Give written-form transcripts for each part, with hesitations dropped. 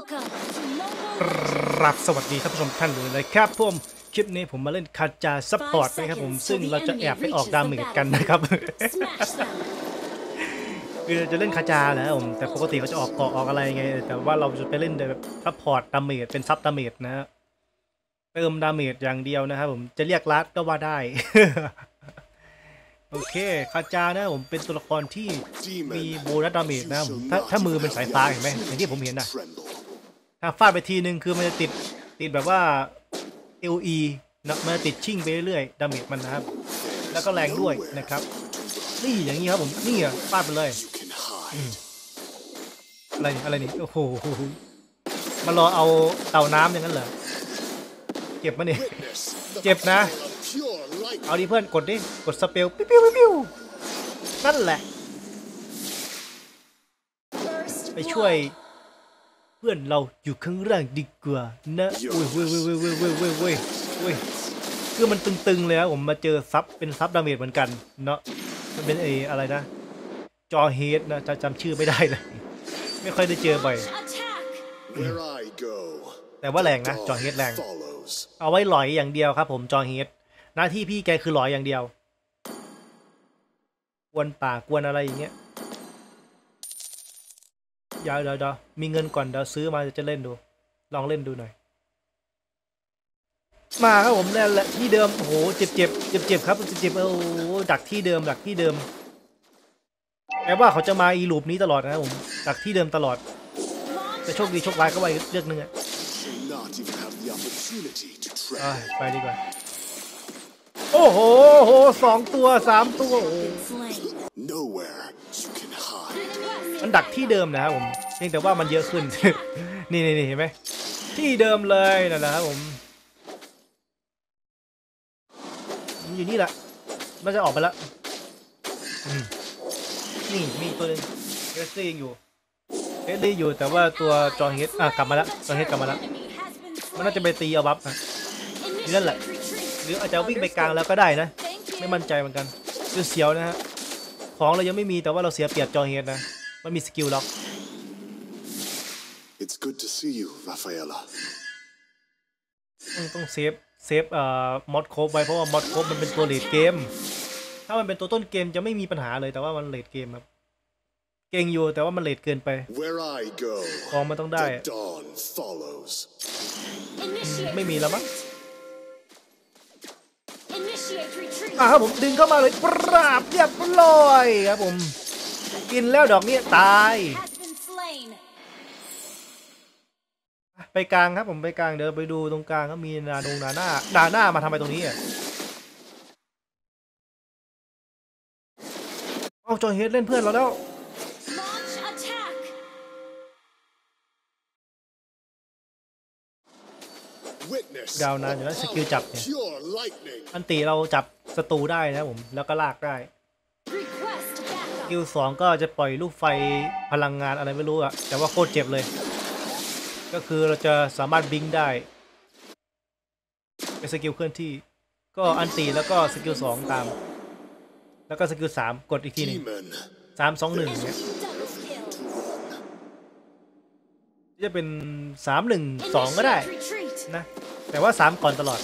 ครับสวัสดีท่านผู้ชมท่านเลยนะครับผมคลิปนี้ผมมาเล่นคาจาซัพพอร์ตนะครับผมซึ่งเราจะแอบไปออกดาเมจกันนะครับคือจะเล่นคาจาแหละผมแต่ปกติเขาจะออกเกาะออกอะไรไงแต่ว่าเราจะไปเล่นแบบซัพพอร์ตดาเมจเป็นซับดาเมจนะฮะเติมดาเมจอย่างเดียวนะครับผมจะเรียกลัดก็ว่าได้ โอเคคาจานะผมเป็นตัวละครที่มีโบนัสดาเมจนะถ้ามือเป็นสายฟ้าเห็นไหมอย่างที่ผมเห็นนะถ้าฟาดไปทีนึงคือมันจะติดแบบว่า LE นะมันจะติดชิ่งไปเรื่อยๆดาเมจมันนะครับแล้วก็แรงด้วยนะครับนี่อย่างนี้ครับผมนี่อ่ะฟาดไปเลยอะไรนี่โอ้โหมารอเอาเต่าน้ำอย่างนั้นเหรอเจ็บมั้ยเนี่ยเจ็บนะเอาดิเพื่อนกดดิกดสเปลปิ้วนั่นแหละไปช่วยเพื่อนเราอยู่ข้างล่างดีกว่านะโอ้ยคือมันตึงๆเลยครับผมมาเจอซับเป็นซับดาเมจเหมือนกันเนาะมันเป็นอะไรนะจอเฮดนะจำชื่อไม่ได้เลยไม่ค่อยได้เจอบ่อยแต่ว่าแรงนะจอเฮดแรงเอาไว้หลอยอย่างเดียวครับผมจอเฮดหน้าที่พี่แกคือหลอยอย่างเดียวกวนป่ากวนอะไรอย่างเงี้ยเดี๋ยวมีเงินก่อนเดี๋ยวซื้อมาจะเล่นดูลองเล่นดูหน่อยมาครับผมนั่นแหละที่เดิมโอ้โหเจ็บครับเจ็บโอ้โหดักที่เดิมแปลว่าเขาจะมาอีลูปนี้ตลอดนะครับผมดักที่เดิมตลอดแต่โชคดีโชคร้ายก็ไปเรื่องนึงอะไปดีกว่าโอ้โห2 ตัว 3 ตัวมันดักที่เดิมนะครับผมเพียงแต่ว่ามันเยอะขึ้น นี่เห็นไหมที่เดิมเลยนะครับผมอยู่นี่แหละมันจะออกไปแล้วนี่มีตัวนึงเอสซี่ยังอยู่แต่ว่าตัวจอเฮดกลับมาแล้วจอเฮดกลับมาแล้วมันน่าจะไปตีเอาบัฟนี่นั่นแหละหรืออาจจะวิ่งไปกลางแล้วก็ได้นะไม่มั่นใจเหมือนกันคือเสียวนะฮะของเรายังไม่มีแต่ว่าเราเสียเปรียบจอเฮดนะมันมีสกิลล็อก It's good to see you, Rafaela. ต้องเซฟมอดโคบไว้เพราะว่ามอดโคบมันเป็นตัวเลดเกมถ้ามันเป็นตัวต้นเกมจะไม่มีปัญหาเลยแต่ว่ามันเลดเกมครับเก่งอยู่แต่ว่ามันเลดเกินไปของมันต้องได้ไม่มีแล้วมั้งครับผมดึงเข้ามาเลยปราบเรียบร้อยครับผมกินแล้วดอกนี้ตายไปกลางครับผมไปกลางเดี๋ยวไปดูตรงกลางก็มีนาหน้ามาทำไมตรงนี้อ่ะเอาจอยเฮดเล่นเพื่อนเราแล้วดาวนานอยู่แล้วสกิลจับเนี่ยอันตีเราจับศัตรูได้นะผมแล้วก็ลากได้สกิล2ก็จะปล่อยลูกไฟพลังงานอะไรไม่รู้อะแต่ว่าโคตรเจ็บเลยก็คือเราจะสามารถบิงได้เป็นสกิลเคลื่อนที่ก็อันตีแล้วก็สกิล2ตามแล้วก็สกิล3กดอีกทีนึง3 2 1เนี่ยจะเป็น3 1 2ก็ได้นะแต่ว่า3ก่อนตลอด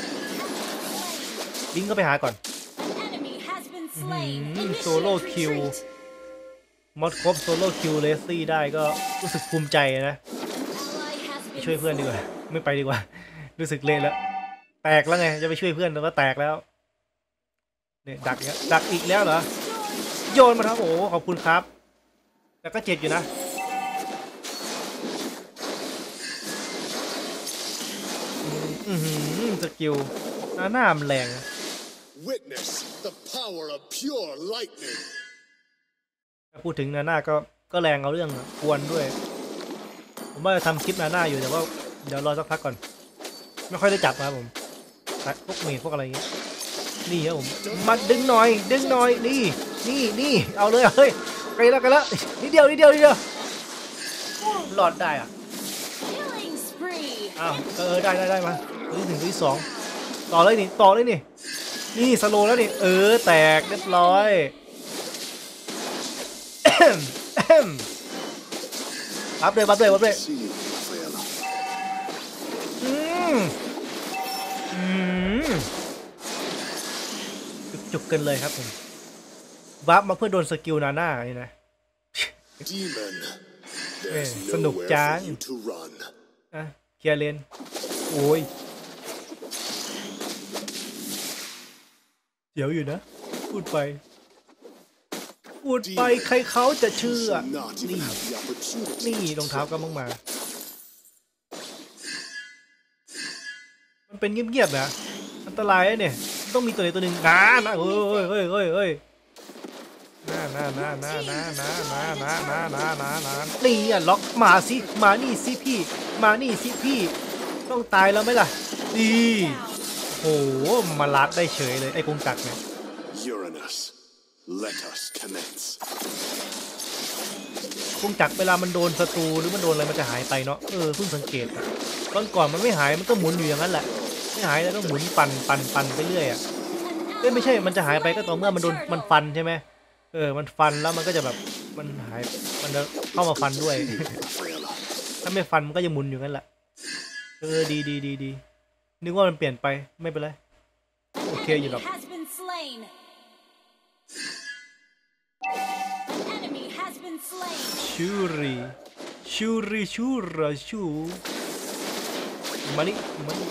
บิงก็ไปหาก่อนโซโล่คิวมอดครบโซโล่คิวเลสซี่ได้ก็รู้สึกภูมิใจนะช่วยเพื่อนดีกว่าไม่ไปดีกว่ารู้สึกเละแล้วแตกแล้วไงจะไปช่วยเพื่อนแต่ว่าแตกแล้วเนี่ยดักอีกแล้วเหรอโยนมาครับโอ้ขอบคุณครับแต่ก็เจ็บอยู่นะสกิลหน้ามันแรงพูดถึงนาน่าก็แรงเอาเรื่องกวนด้วยผมว่าจะทำคลิปนาน่าอยู่แต่ว่าเดี๋ยวรอสักพักก่อนไม่ค่อยได้จับครับผมพวกเมทพวกอะไรอย่างเงี้ยนี่ครับผมมาดึงหน่อยนี่เอาเลยเฮ้ยไกลแล้วนิดเดียวหลอดได้อ่ะอ้าวได้มาถึงที่2ต่อเลยนี่สโลแล้วนี่แตกเรียบร้อยบัฟเลยจุกกันเลยครับผมวาร์ปมาเพื่อโดนสกิลนาน่านี่นะ Demon, สนุกจัง to run. อ่ะเคลียร์เลนโอ้ยเดี๋ยวอยู่นะพูดไปใครเขาจะเชื่อ Not even นี่ have the opportunity. นี่รองเท้าก็มั่งมามันเป็นเงียบๆนะอันตรายเนี่ยต้องมีตัวไหนตัวหนึ่งนะเฮ้ยนี่อ่ะล็อกมาสิมานี่สิพี่มานี่สิพี่ต้องตายแล้วไหมล่ะดีโอ้โหมาลัดได้เฉยเลยไอ้กงจักรเนี่ย Uranus, let us commence. กงจักรเวลามันโดนศัตรูหรือมันโดนอะไรมันจะหายไปเนาะเพิ่งสังเกตตอนก่อนมันไม่หายมันก็หมุนอยู่อย่างนั้นแหละไม่หายแล้วก็หมุนปั่นไปเรื่อยอ่ะไม่ใช่มันจะหายไปก็ต่อเมื่อมันโดนมันฟันใช่ไหมมันฟันแล้วมันก็จะแบบมันหายมันจะเข้ามาฟันด้วย Rafaela, ถ้าไม่ฟันมันก็จะหมุนอยู่งั้นแหละดีนึกว่ามันเปลี่ยนไปไม่เป็นไรโอเคอยู่หรอกชูมานี่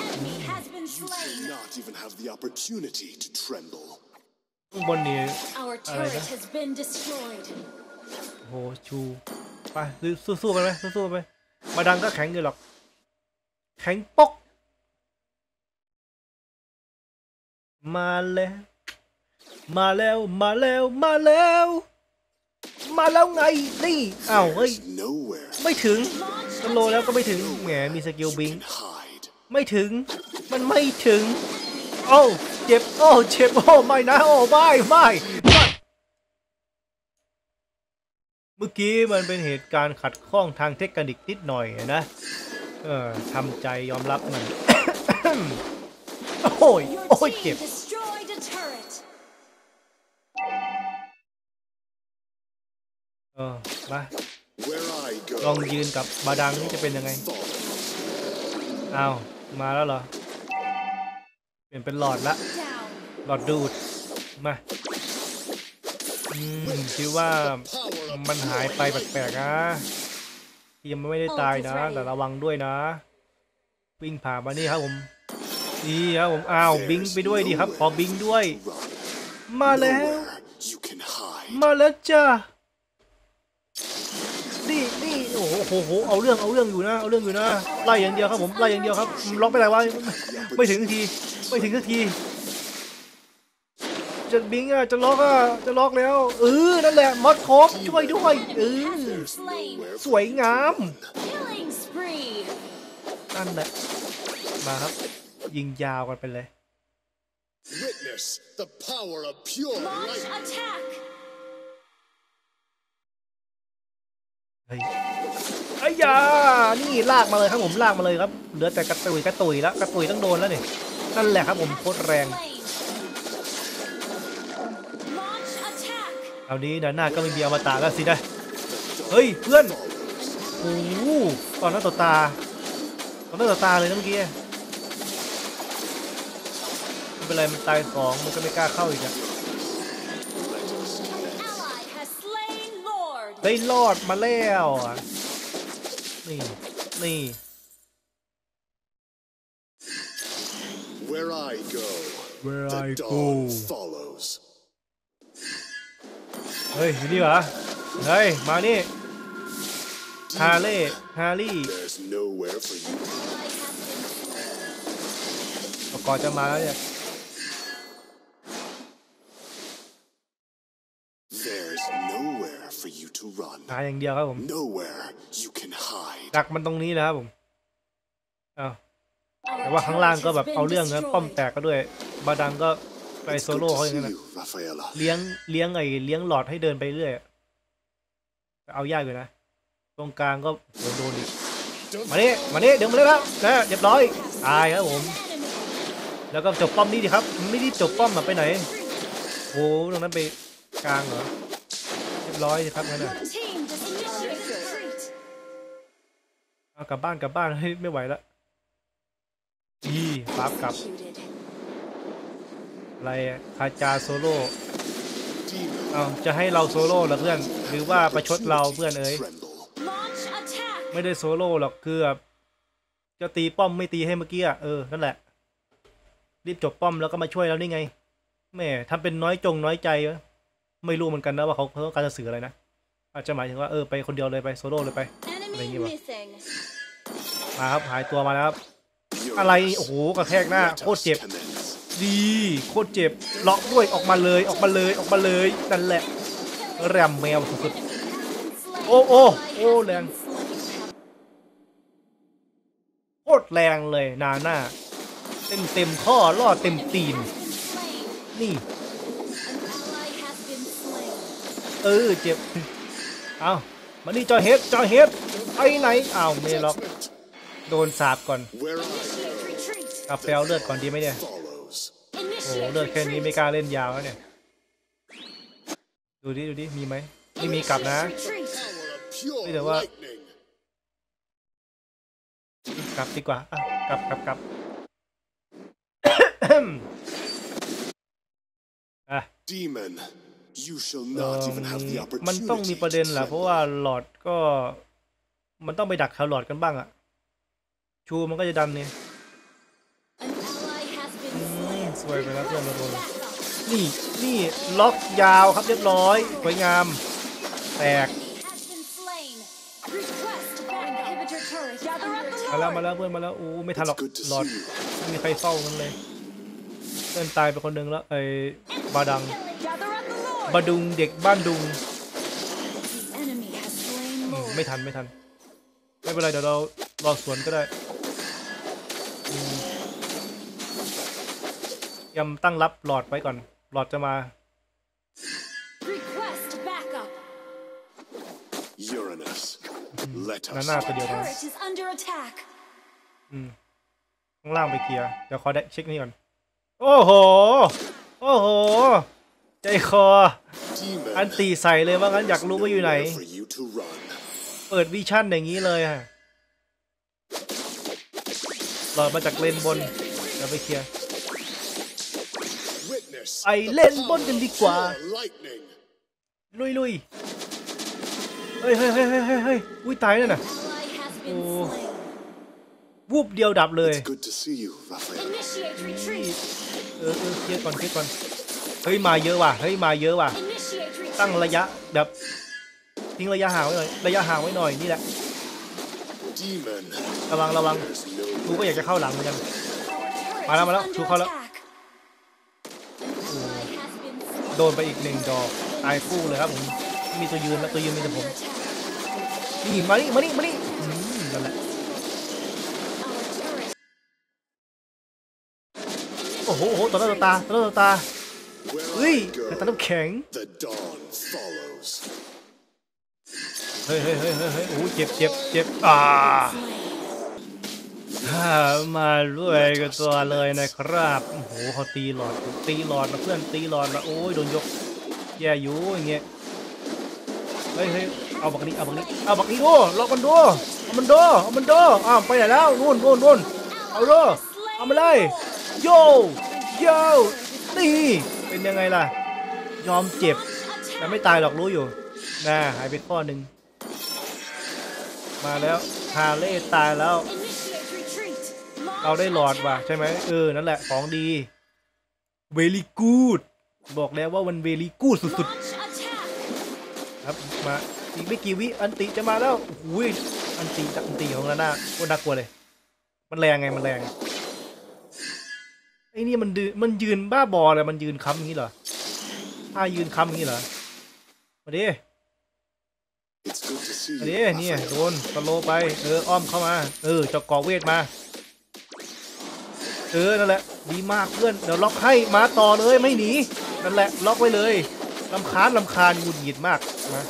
not even have the opportunity to tremble. ข้างบนนี่อะไรนะโหชูไปสู้ไปไหมสู้ไปมาดังก็แข็งอยู่หรอกแข็งปกมาแล้วไงนี่อ้าวเฮ้ย Nowhere ไม่ถึงสโลแล้วก็ไม่ถึงแหมมีสกิลบิง hide. ไม่ถึงมันไม่ถึงโอ้เจ็บโอ้ไม่นะโอ้ไม่เมื่อกี้มันเป็นเหตุการณ์ขัดข้องทางเทคนิคนิดหน่อยนะทำใจยอมรับมัน โอ้ยเจ็บมา Where I go, ลองยืนกับบาดังนี่จะเป็นยังไง follow. อ้าวมาแล้วเหรอเปลี่ยนเป็นหลอดละหลอดดูดมาคิดว่ามันหายไปแปลกๆนะทีมมันไม่ได้ตายนะแต่ระวังด้วยนะวิ่งผ่านมานี่ครับผมนี่ครับผมอ้าวบิงไปด้วยดีครับขอบิงด้วยมาแล้ว You can hide. มาแล้วจ้านี่โอ้โหเอาเรื่องอยู่นะไล่อย่างเดียวครับผมไล่อย่างเดียวครับล็อกไปไหนวะไม่ถึงทีจะบิงจะล็อกแล้วนั่นแหละมอสครบช่วยด้วยสวยงามนั่นแหละมาครับยิงยาวกันไปเลย Witness the power of pure light. เฮ้ยไอ้ยานี่ลากมาเลยครับผมลากมาเลยครับเหลือแต่กระตุยแล้วกระตุยต้องโดนแล้วนี่นั่นแหละครับผมโคตรแรงเอานี้ด้านหน้าก็ไม่มีอมตะแล้วสินะเฮ้ยเพื่อนโอ้โหตอนนั้นต่อตาเลยนะเมื่อกี้ไม่เป็นไรมันตาย2มันก็ไม่กล้าเข้าอีกอะได้รอดมาแล้วนี่ Where I go, the dawn follows. เฮ้ยอยู่นี่เหรอเฮ้ยมานี่ฮารี่ There's nowhere for you. ก่อนจะมาแล้วเนี่ย There's nowhere for you to run. หาอย่างเดียวครับผม Nowhere you can hide. ดักมันตรงนี้นะครับผมแต่ว่าข้างล่างก็แบบเอาเรื่องนะป้อมแตกก็ด้วยบาดังก็ไปโซโล่เขาอย่างนั้นนะ Rafaela. เลี้ยงหลอดให้เดินไปเรื่อยเอายากอยู่นะตรงกลางก็โดนอีกมานี่เดี๋ยวมาเลยแล้วนะเรียบร้อยตายครับผมแล้วก็จบป้อมนี้ดิครับไม่ได้จบป้อมไปไหนโอ้ตรงนั้นไปกลางเหรอเรียบร้อยครับงั้นน่ะเอากลับบ้านเฮ้ยไม่ไหวแล้วดีปั๊บกลับ อะไรคาจาโซโล่ Demon. เอาจะให้เราโซโล่เหรอเพื่อน หรือว่าประชดเราเพื่อนเอ้ย Launch attack. ไม่ได้โซโล่หรอกคือแบบจะตีป้อมไม่ตีให้เมื่อกี้อ่ะนั่นแหละ รีบจบป้อมแล้วก็มาช่วยแล้วนี่ไงแม่ทำเป็นน้อยใจวะไม่รู้เหมือนกันนะว่าเขาต้องการจะสื่ออะไรนะอาจจะหมายถึงว่าไปคนเดียวเลยไปโซโล่เลยไป Enemy Thank you. missing. มาครับหายตัวมาแล้วครับ อะไรโอ้โหกระแทกหน้าโคตรเจ็บ ดีโคตรเจ็บล็อกด้วยออกมาเลยนั่นแหละแรมแมวสุดๆโอ้แรงโคตรแรงเลยหน้าเต็มข้อล่อเต็มตีนนี่เจ็บเอามานี่จอเฮดไปไหนอ้าวไม่ล็อกโดนสาบก่อนกลับไปเอาเลือดก่อนดีไหมเนี่ย Follows. โอ้เลือดแค่นี้ไม่กล้าเล่นยาวแล้วเนี่ยดูดิมีไหมไม่มีกลับนะ Pure Bây giờ ạ. lightning. กลับดีกว่าอ่ะกลับ อ่ะ Demon. You shall not even have the มันต้องมี opportunity ประเด็น to แหละเพราะ tremble. ว่าหลอดก็มันต้องไปดักแถวหลอดกันบ้างอะชูมันก็จะดันเนี่ย An ally has been slain. สวยไปแล้วเพื่อนเราโดนนี่ล็อกยาวครับเรียบร้อยสวยงามแตก Has been slain. Request back inhibitor turret. Gather up the มาแล้วเพื่อนมาแล้วอู้ไม่ทันหรอก It's good to หลอด see you. ไม่มีใครเฝ้ากันเลยเพื่อนตายไปคนหนึ่งแล้วบาดัง Gather up the lord. บาดุงเด็กบ้านดุง The enemy has slain Lord. ไม่ทันไม่เป็นไรเดี๋ยวเรารอสวนก็ได้ยำตั้งรับหลอดไว้ก่อนหลอดจะมา Request backup. Uranus. Let ห us น้าตัวเดียวนะ Turret is under attack. ข้างล่างไปเคลียร์เดี๋ยวขอได้เช็คนี่ก่อนโอ้โหใจคอ Demon. อันตีใส่เลยว่างั้นอยากรู้ว่าอยู่ไหน Nowhere for you to run. เปิดวิชั่นอย่างนี้เลยฮะหลอดมาจากเลนบนเดี๋ยวไปเคลียร์ Witness. ไปเล่นบนกันดีกว่า Pure lightning. ลุยเฮ้ยอุ้ยตายแล้วน่ะ Ally has been Oh. slain. วูบเดียวดับเลย It's good to see you, Raphael. Initiate retreat. เคลียร์ก่อนเฮ้ยมาเยอะว่ะ Initiate retreat. ตั้งระยะแบบทิ้งระยะห่างไว้หน่อยนี่แหละ Demon. ระวัง There's no กูก็อยากจะเข้าหลังเหมือนกัน Our turret มาแล้ว is ชู under เข้าแล้ว attack. An ally has been slain. โดนไปอีก1 ดอกตายคู่เลยครับผมมีตัวยืนแล้วตัวยืนมีแต่ผม Under attack. นี่มานี่นั่นแหละ Our turret. โอ้โหต่อหน้าต่อตา Where เฮ้ย I กระ go, ตันน้ำแข็ง the dawn follows. เฮ้ยโอ้เจ็บมาด้วยกันตัวเลยนะครับโอ้โหเขาตีหลอดนะเพื่อนตีหลอดนะโอ้ยโดนยกแย่อยู่อย่างเงี้ยเฮ้ยเอาบักนี้โอ้ล็อกมันดูเอามันดูอ้าวไปไหนแล้วนู่นเอาดูเอามาเลยโยนี่เป็นยังไงล่ะยอมเจ็บแต่ไม่ตายหรอกรู้อยู่นะหายไปข้อหนึ่งมาแล้วฮาเล่ตายแล้ว Initiate retreat. เราได้หลอดว่ะใช่ไหมนั่นแหละของดี very good บอกแล้วว่ามัน very good สุด Launch attack. ๆครับมาอีกไม่กี่วิอันติจะมาแล้วอุ้ยอันติของนาน่าโคตรน่ากลัวเลยมันแรงไงไอ้นี่มันยืนบ้าบอเลยมันยืนค้ำอย่างนี้เหรอถ้ายืนค้ำอย่างนี้เหรอมาดิ It's good to see มา you, ดิเนี่ย Raphael. โดนสโลไปอ้อมเข้ามาเจ้ากอเวทมานั่นแหละดีมากเพื่อนเดี๋ยวล็อกให้มาต่อเลยไม่หนีนั่นแหละล็อกไว้เลยรำคาญหงุดหงิดมากมา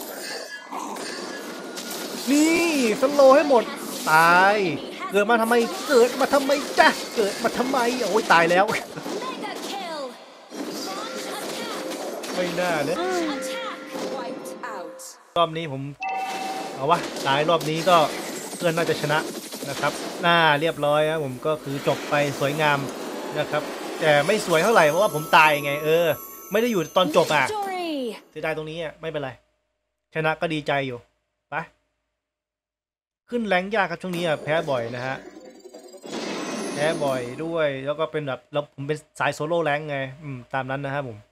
นี่สโลให้หมดตายเกิดมาทำไมจ๊ะเกิดมาทำไมโอ้ยตายแล้ว Mega kill. Launch attack. ไม่น่าเนี่ย Attack. Wiped out. รอบนี้ผมเอาวะตายรอบนี้ก็เพื่อนน่าจะชนะนะครับหน้าเรียบร้อยครับผมก็คือจบไปสวยงามนะครับแต่ไม่สวยเท่าไหร่เพราะว่าผมตายไงไม่ได้อยู่ตอนจบอ่ะ Victory! เสียดายตรงนี้อ่ะไม่เป็นไรชนะก็ดีใจอยู่ไปขึ้นแรงยากครับช่วงนี้อ่ะแพ้บ่อยนะฮะแพ้บ่อยด้วยแล้วก็เป็นแบบผมเป็นสายโซโล่แรงไงตามนั้นนะครับผม